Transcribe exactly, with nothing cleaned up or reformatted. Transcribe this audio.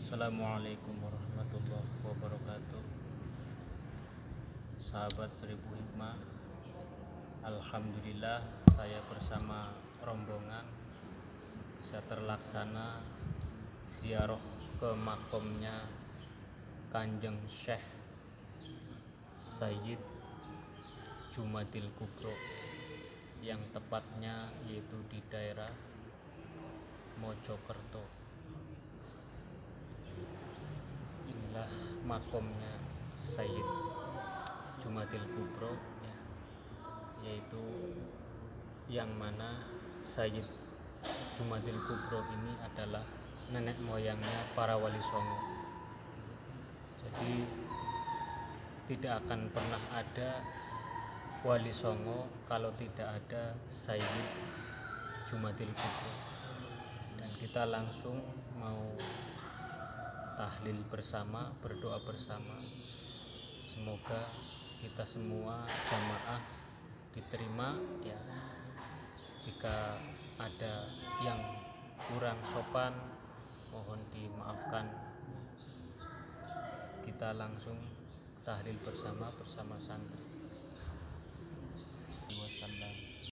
Assalamualaikum warahmatullahi wabarakatuh. Sahabat Seribu Hikmah, alhamdulillah saya bersama rombongan bisa terlaksana ziarah ke makomnya Kanjeng Syekh Sayyid Jumadil Kubro, yang tepatnya yaitu di daerah Mojokerto. Inilah makomnya Sayyid Jumadil Kubro, ya, yaitu yang mana Sayyid Jumadil Kubro ini adalah nenek moyangnya para wali songo. Jadi tidak akan pernah ada wali songo kalau tidak ada Sayyid Jumadil Kubro. Dan kita langsung mau tahlil bersama, berdoa bersama. Semoga kita semua jamaah diterima, ya. Jika ada yang kurang sopan mohon dimaafkan. Kita langsung tahlil bersama bersama santri. Wassalam.